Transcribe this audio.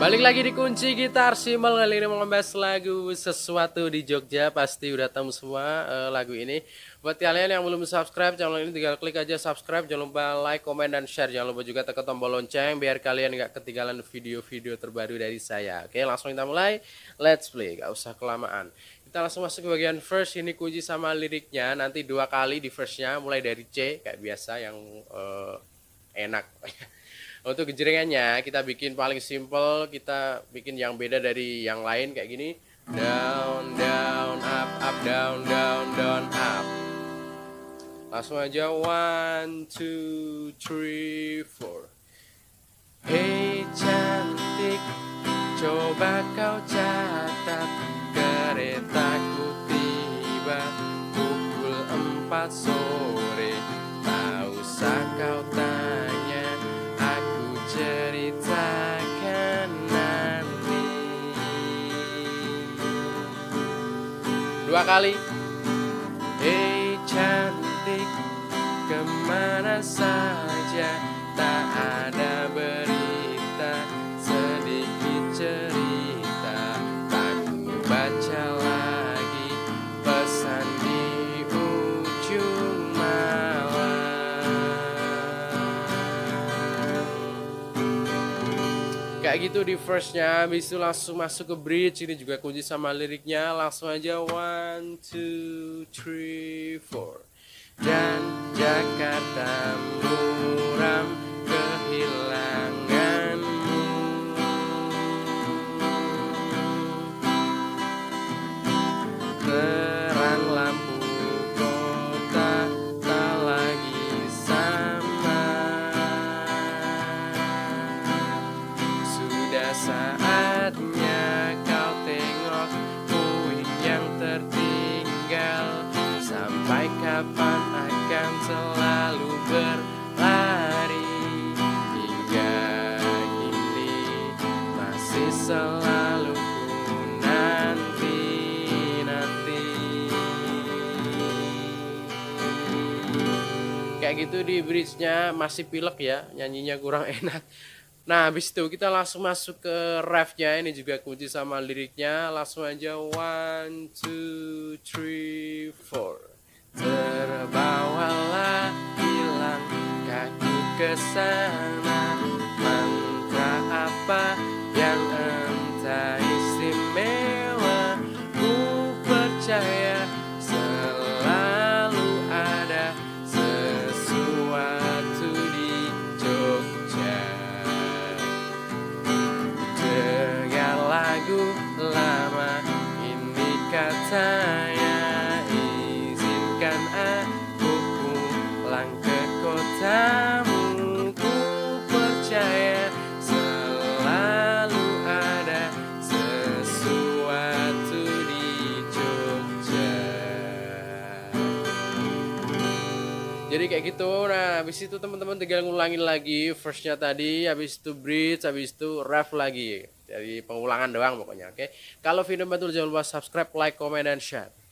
Balik lagi di Kunci Gitar Simbol. Kali ini mau ngebahas lagu Sesuatu di Jogja. Pasti udah tahu semua lagu ini. Buat kalian yang belum subscribe channel ini, tinggal klik aja subscribe. Jangan lupa like, komen, dan share. Jangan lupa juga tekan tombol lonceng biar kalian gak ketinggalan video-video terbaru dari saya. Oke, langsung kita mulai. Let's play, gak usah kelamaan. Kita langsung masuk ke bagian verse. Ini kunci sama liriknya. Nanti 2 kali di verse-nya, mulai dari C kayak biasa yang enak. Untuk gejrengannya kita bikin paling simple, kita bikin yang beda dari yang lain kayak gini. Down, down, up, down, down, down, up. Langsung aja 1, 2, 3, 4. Hey cantik, coba kau catat, keretaku tiba pukul 4 sore. Tak usah kau tanya, aku ceritakan nanti. 2 kali. Hey cantik, kemana saja, tak ada berita, sedikit cerita, tak ku baca lagi pesan di ujung malam. Kayak gitu di verse-nya. Habis itu langsung masuk ke bridge. Ini juga kunci sama liriknya. Langsung aja 1, 2, 3, 4. Dan Jakarta muram kehilanganmu, terang lampu kota tak lagi sama. Sudah saatnya kau tengok puing yang tertinggal. Sampai kapan akan selalu berlari, hingga kini masih selalu ku nanti. Kayak gitu di bridge-nya. Masih pilek ya, nyanyinya kurang enak. Nah, habis itu kita langsung masuk ke ref-nya. Ini juga kunci sama liriknya. Langsung aja 1, 2, 3, 4. Terbawalah hilang kaku ke sana, mantra apa yang entah istimewa. Ku percaya selalu ada sesuatu di Jogja. Dengar lagu lama ini katanya, izinkan aku pulang ke kotamu. Ku percaya selalu ada sesuatu di Jogja. Jadi kayak gitu. Nah, habis itu teman-teman tinggal ngulangin lagi verse-nya tadi, habis itu bridge, habis itu ref lagi. Jadi pengulangan doang pokoknya, oke. Kalau video betul jangan lupa subscribe, like, comment, dan share.